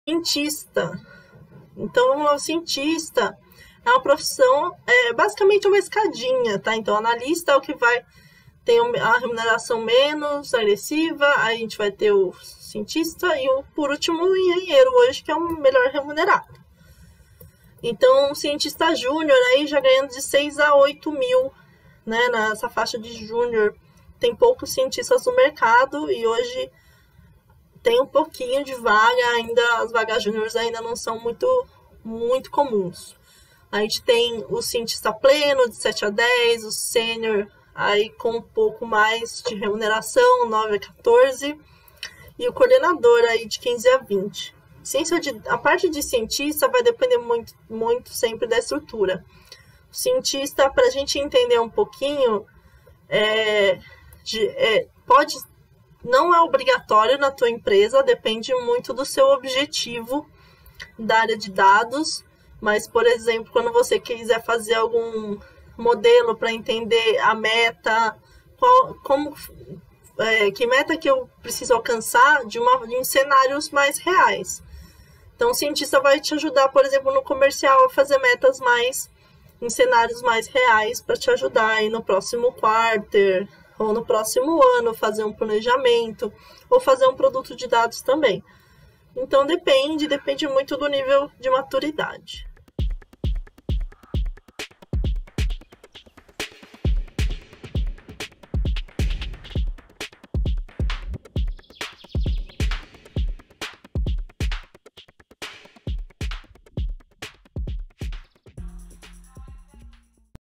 Cientista. Então, vamos lá, o cientista é uma profissão, basicamente uma escadinha, tá? Então, analista é o que vai ter a remuneração menos agressiva, aí a gente vai ter o cientista e, por último, o engenheiro hoje, que é o melhor remunerado. Então, um cientista júnior aí já ganhando de 6 a 8 mil, né? Nessa faixa de júnior, tem poucos cientistas no mercado e hoje tem um pouquinho de vaga, ainda as vagas júniores ainda não são muito comuns. A gente tem o cientista pleno, de 7 a 10, o sênior, aí com um pouco mais de remuneração, 9 a 14, e o coordenador aí de 15 a 20. A parte de cientista vai depender muito sempre da estrutura. O cientista, para a gente entender um pouquinho, não é obrigatório na tua empresa, depende muito do seu objetivo da área de dados, mas, por exemplo, quando você quiser fazer algum modelo para entender a meta, que meta que eu preciso alcançar em cenários mais reais. Então, o cientista vai te ajudar, por exemplo, no comercial, a fazer metas em cenários mais reais para te ajudar aí no próximo quarter ou no próximo ano, fazer um planejamento ou fazer um produto de dados também. Então, depende muito do nível de maturidade.